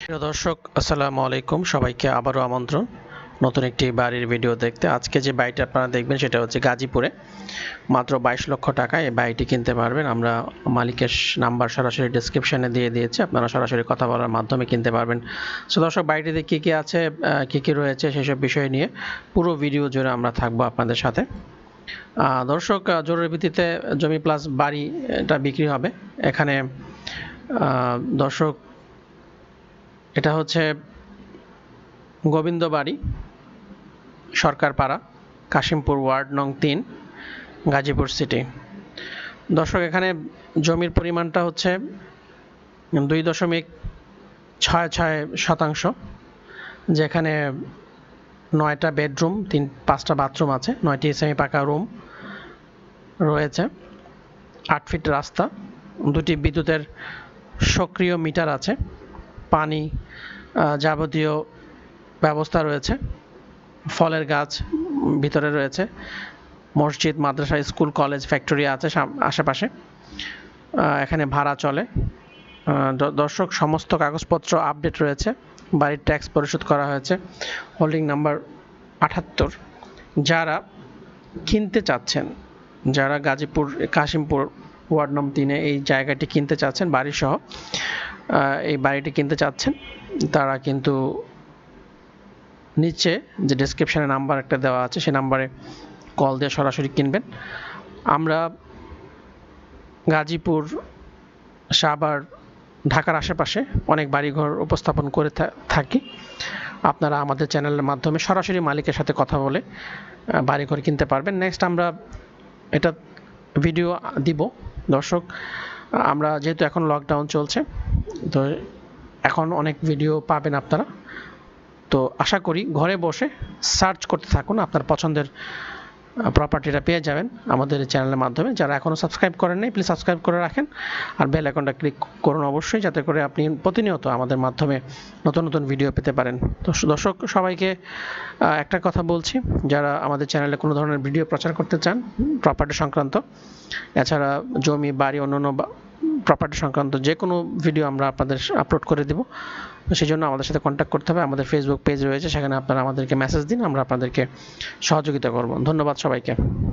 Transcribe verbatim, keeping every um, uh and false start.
প্রিয় দর্শক, আসসালামু আলাইকুম। সবাইকে আবারও আমন্ত্রণ নতুন একটি বাড়ির ভিডিও দেখতে। আজকে যে বাড়িটা আপনারা দেখবেন সেটা হচ্ছে গাজীপুরে মাত্র বাইশ লক্ষ টাকায় এই বাড়িটি কিনতে পারবেন। আমরা মালিকের নাম্বার সরাসরি ডেসক্রিপশনে দিয়ে দিয়েছি, আপনারা সরাসরি কথা বলার মাধ্যমে কিনতে পারবেন। সো দর্শক, বাড়িটিতে কী কী আছে, কী কী রয়েছে সেসব বিষয় নিয়ে পুরো ভিডিও জুড়ে আমরা থাকবো আপনাদের সাথে। দর্শক, জরুরি ভিত্তিতে জমি প্লাস বাড়ি এটা বিক্রি হবে এখানে। দর্শক, এটা হচ্ছে গোবিন্দবাড়ি সরকারপাড়া, কাশিমপুর ওয়ার্ড নং তিন, গাজীপুর সিটি। দর্শক, এখানে জমির পরিমাণটা হচ্ছে দুই দশমিক ছয় ছয় শতাংশ, যেখানে নয়টা বেডরুম, তিন পাঁচটা বাথরুম আছে, নয়টি সেমি পাকা রুম রয়েছে, আট ফিট রাস্তা, দুটি বিদ্যুতের সক্রিয় মিটার আছে, পানি যাবতীয় ব্যবস্থা রয়েছে, ফলের গাছ ভিতরে রয়েছে, মসজিদ, মাদ্রাসা, স্কুল, কলেজ, ফ্যাক্টরি আছে আশেপাশে। এখানে ভাড়া চলে। দর্শক, সমস্ত কাগজপত্র আপডেট রয়েছে, বাড়ির ট্যাক্স পরিশোধ করা হয়েছে, হোল্ডিং নাম্বার আটাত্তর। যারা কিনতে চাচ্ছেন, যারা গাজীপুর কাশিমপুর ওয়ার্ড নম্বর তিনে এই জায়গাটি কিনতে চাচ্ছেন, বাড়িসহ এই বাড়িটি কিনতে চাচ্ছেন, তারা কিন্তু নিচে যে ডেসক্রিপশনে নাম্বার একটা দেওয়া আছে সেই নাম্বারে কল দিয়ে সরাসরি কিনবেন। আমরা গাজীপুর, সাভার, ঢাকার আশেপাশে অনেক বাড়িঘর উপস্থাপন করে থাকি। আপনারা আমাদের চ্যানেলের মাধ্যমে সরাসরি মালিকের সাথে কথা বলে বাড়িঘর কিনতে পারবেন। নেক্সট আমরা এটা ভিডিও দিব। দর্শক, আমরা যেহেতু এখন লকডাউন চলছে, তো এখন অনেক ভিডিও পাবেন আপনারা। তো আশা করি ঘরে বসে সার্চ করতে থাকুন, আপনার পছন্দের প্রপার্টিটা পেয়ে যাবেন আমাদের চ্যানেলের মাধ্যমে। যারা এখনও সাবস্ক্রাইব করেন নাই, প্লিজ সাবস্ক্রাইব করে রাখেন, আর বেল আইকনটা ক্লিক করুন অবশ্যই, যাতে করে আপনি প্রতিনিয়ত আমাদের মাধ্যমে নতুন নতুন ভিডিও পেতে পারেন। তো দর্শক, সবাইকে একটা কথা বলছি, যারা আমাদের চ্যানেলে কোনো ধরনের ভিডিও প্রচার করতে চান প্রপার্টি সংক্রান্ত, এছাড়া জমি, বাড়ি, অন্যান্য প্রপার্টি সংক্রান্ত যে কোনো ভিডিও আমরা আপনাদের আপলোড করে দেব। সেই জন্য আমাদের সাথে কন্ট্যাক্ট করতে হবে। আমাদের ফেসবুক পেজ রয়েছে, সেখানে আপনারা আমাদেরকে মেসেজ দিন, আমরা আপনাদেরকে সহযোগিতা করব। ধন্যবাদ সবাইকে।